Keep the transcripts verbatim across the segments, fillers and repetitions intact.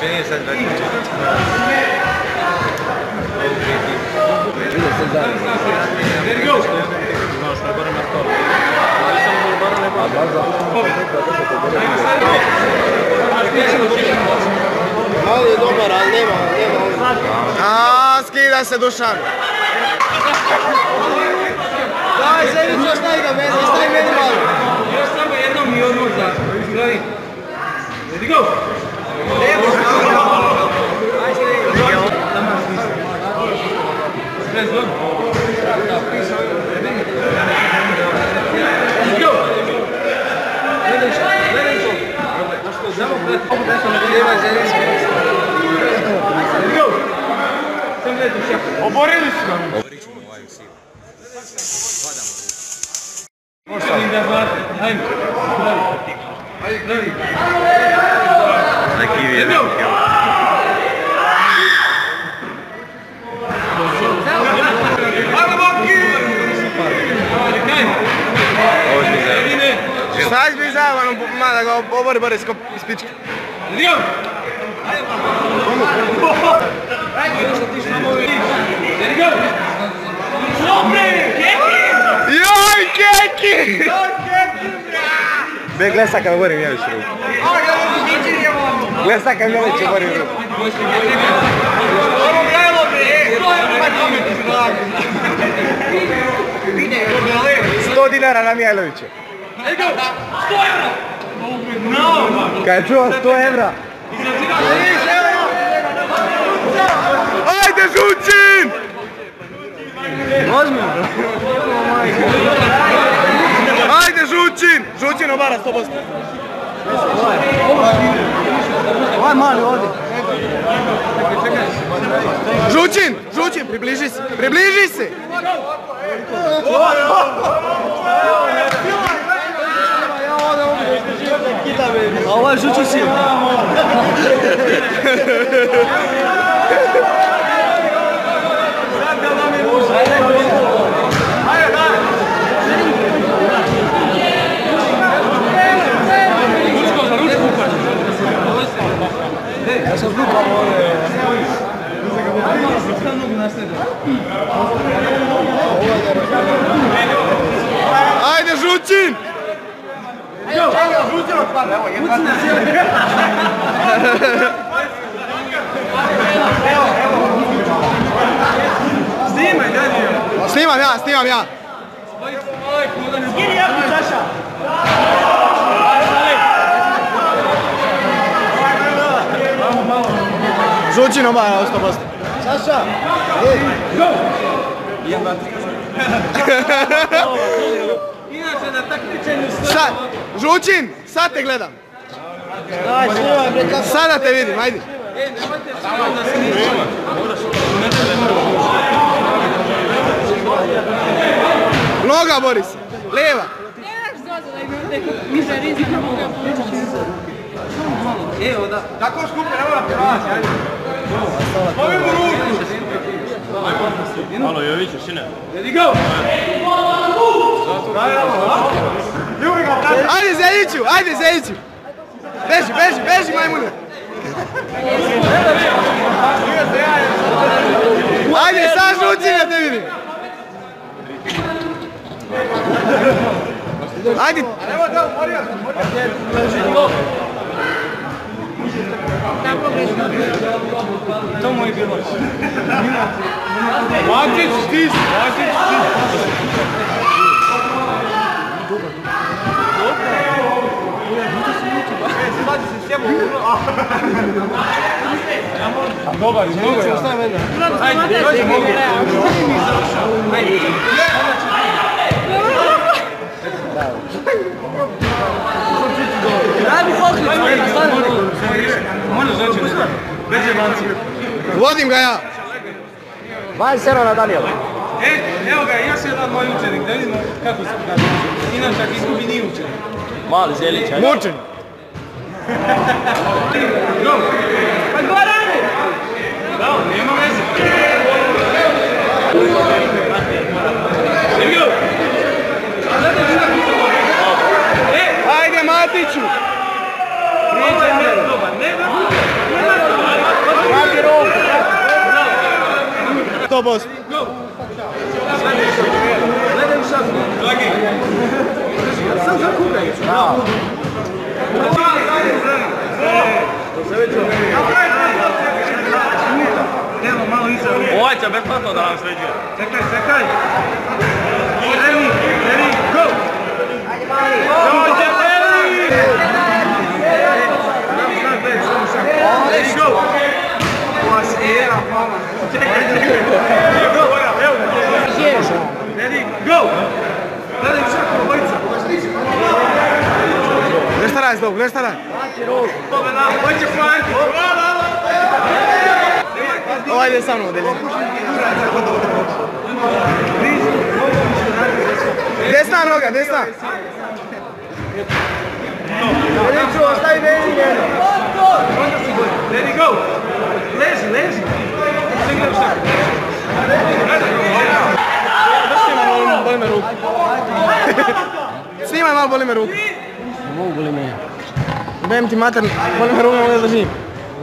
Čini sad da će. There you go! Znaš, ne barem na to. Ali sam mu barem ne barem. Ali je dobar, ali nema, nema. Aaaa, skida se Dušan. Daj, Zelić, ostavi ga meni, ostavi meni malo. Još samo jednom i odmah za izgradi. There you go! Lijepo, Aj, stay. Let's go. Let's go. Gledaj što, gledaj što. Samo prati. Nema Zelić. Let's go. Sam gledaj što. Oborili su nam. Obriću mu ovaj siv. Padamo. Možda da znate. Ajme. Ajde, gledaj. Neki jedan kill. Šta izblizavan, ma da ga obori bare iz pičke. Lijom! Joj, Keki! Be, gled sad kad borim Jelić ruku. Gled sad kad Jelić borim ruku. Ovo gledalo bre, sto dinara na Mijajlovića. sto evra! Kad je čuo sto evra. Ajde Žučin! Možemo. Ajde Žučin! Žučin obara sto posto. Ovaj mali ovdje. Žučin! Žučin! Približi se! Približi se! A ovo je Žučin sin. Ja sam zlupao ove... Ajde Žučin! Žučin otpada, evo jedna. Snimaj, Daniel! Snimam ja, snimam ja. Skini jako, Saša! Žučin obara sto posto. Saša! Go! Jedan, tri. Inače na takmičenju sve... Sad, Žučin, sad te gledam. Sada te vidim, ajde. E, nemojte samo da snimamo. Noga bori se, lijeva. Nemaš zoza da imam neko niža rizika moga pričati. Evo da. Tako skupi, ne mora pravaći, ajde. Povimo ruku. Malo Jovića, šine. Ready go! Ajde Zeljiću, ajde Zeljiću. Beži, beži, beži majmune. Ajde, sad Žučin da te vidim. Ajde. To mu je bilo. Vačić, stis, Vačić, stis. Dobar, izmogu je. Ajde, dođe mogu. Ajde. Ajde, hoklicu. Možeš doći. Beđe banci. Vodim ga ja. dvadeset sedam na Daniela. E, evo ga, još jedan moj učenik, da vidimo kako se kaže. Inače, ako izgubi nije učenik. Mali Zelić, ajde. Mučen. Go! Pa Gorane! Da, nema veze. Here we go! Ajde Matiću. Prijeđaj, ne, dobar, ne, ne, ne, sto posto. Gledaj u šaku. Dragi. Sam zakupaj. Bravo. Evo, malo iza. Ovaj će besplatno da nam sređuje. Čekaj, čekaj. Ready, ready, go! Dođe, ready! Let's go! Ova sjera, mama. Čekaj, čekaj. Go, evo. Ready, go! Gledaj šaku, obojica. Ne staraj, Zdog, ne staraj. Hoće flanki. Ovaj ide sa mnom, Delina. Desna noga, desna. Deliću, ostavi meni njeno. Ready, go! Lezi, lezi. Sve gledam šaku. Snimaj malo, boli me ruku. Snimaj malo, boli me ruku. Mogu boli me. Dajem ti mater, boli me ruku, ne možeš da živim.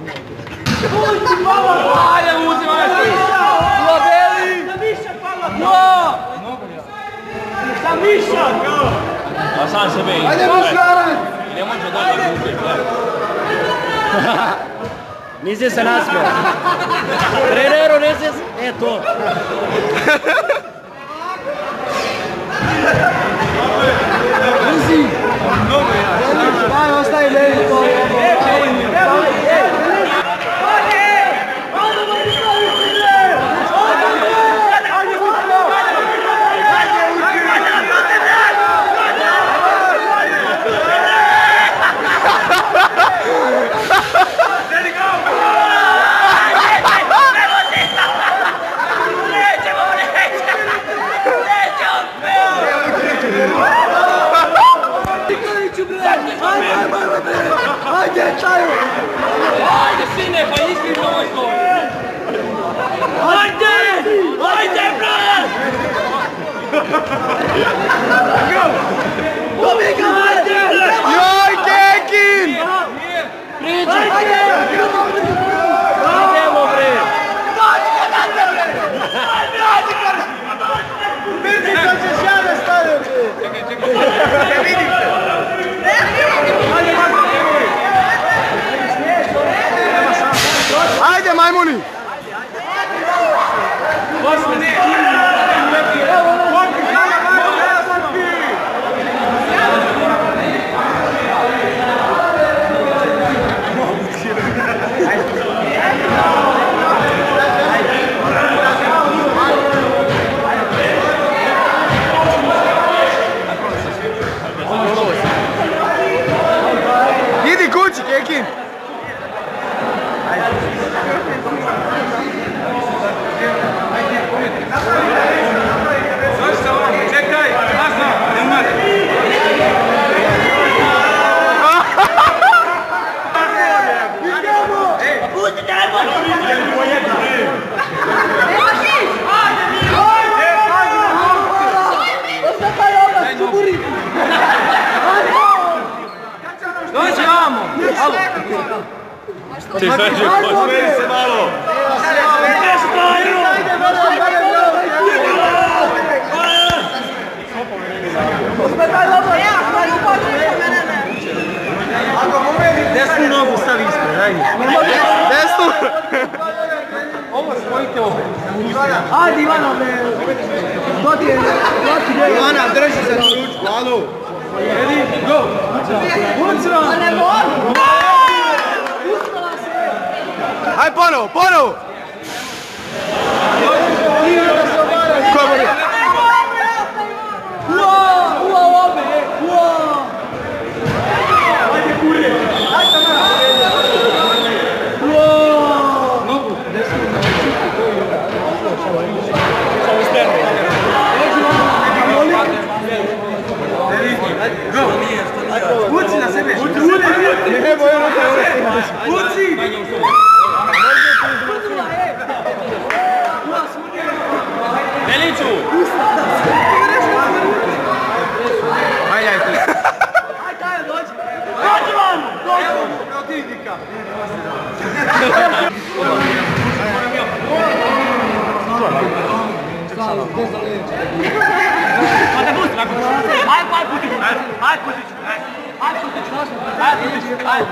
Ajde, uzim, ajde! Globeli! Sa više, Pavla! No! Sa više! A sam sebe ide. Ajde, muškarac! Ne može dolje ruke, gledaj. Nisi se nasmeo. Treneru, nisi se... E, to. Daj, ostavi meni to. Ajde, čaju! Ajde, sine, pa iskreno ovoj stol! Ajde! Ajde, brale! Dobi ga, ajde! Joj, Kekin! Priđi! Idemo, bre! Vidi ko ćeš ja da stavim! Ne vidim te! Ajde, majmuni! Idi kući, Kekin! Čekaj, Asna, nemoj. Dođi vamo! Alo! Ti sveđe ko smeri se malo. Desnu nogu stavi ispred, ajde. Desnu! Ovo spojite ovo. Ajde, Ivana, bre! To ti je... To ti je... Ivana, drži se na ručku, alo! Ready, go! Ucra! A ne mogu! Aj ponovo, ponovo! Ko je bolje? Ua! Ua, obe! Ua! Nogu, desnu. Ready, go! Uci na sebe! Uci! Ne, boje ruke, Uci! Deliću! Ajde, ajde. Ajde, dođi! Dođi vam! Dođi! Protivnika! Ajde. Ajde, Puzić, ajde. Ajde, Puzić, ajde, Puzić, ajde.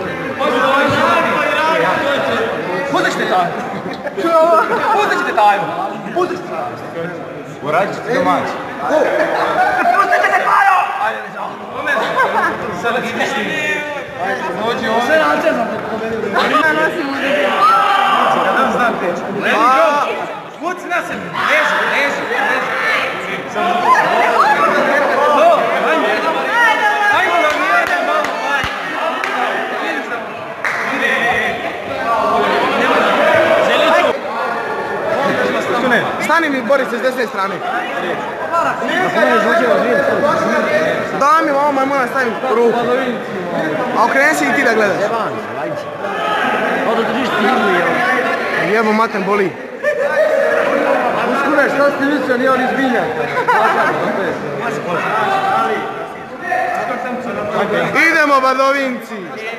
Puzićte taj. Puzićte taj. Puzićte taj. Uradit ćete domaći. Puzićte taj. Ajde, ne znam. Sada ideš ti. Dođi ovdje. Sve na cezam te povedio. Ja nosim u debi. Kada nam znam teći. Let me go. Puci na sebe. Leži, leži, leži. No, ajde. Ajde nam jedan malo, ajde. Vidiš da... Stani mi, bori se s desne strane. Daj mi ovo majmuna, stavim ruku. A okreni se i ti da gledaš. Ovo držiš ti izli, evo. Jebo maten, boli. Uskure, šta ste mislio, nije on izbiljan. Idemo, Badovinci.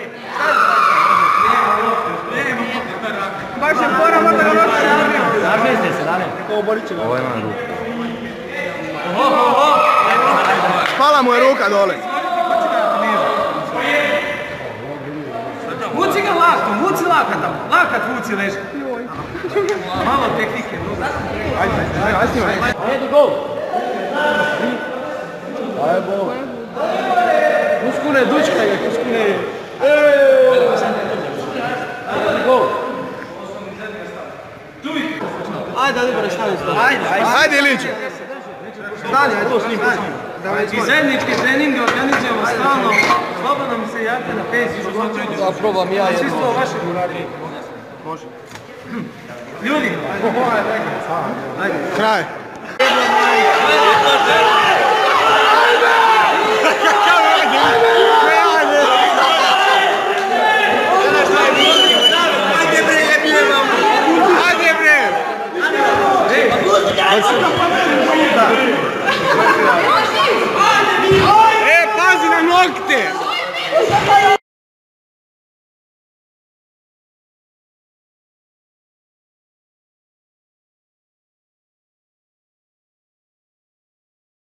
Baš je pora, možda ga noći. Zažeste se, dane. Ovo ima ruku. Spala mu je ruka dole. Vuci ga lakom, vuci lakat tamo. Lakat vuci leži. Malo tehnike. Ajde, ajde, ajde snimaj. Ajde, gol. Ajde, gol. Uskune, dučkaj ga, uskune. Ajde, gol. Ajde, ajde, bre, stavi stavi. Ajde, ajde. Ajde, Iliću. Stani, ajde, to snim, I zajednički treninge organizujemo stalno. Slobodno mi se javite na Facebooku. Da, probam ja jedno. Čisto vaše uraditi. Može. Ljudi. Kraj. Ajde bre!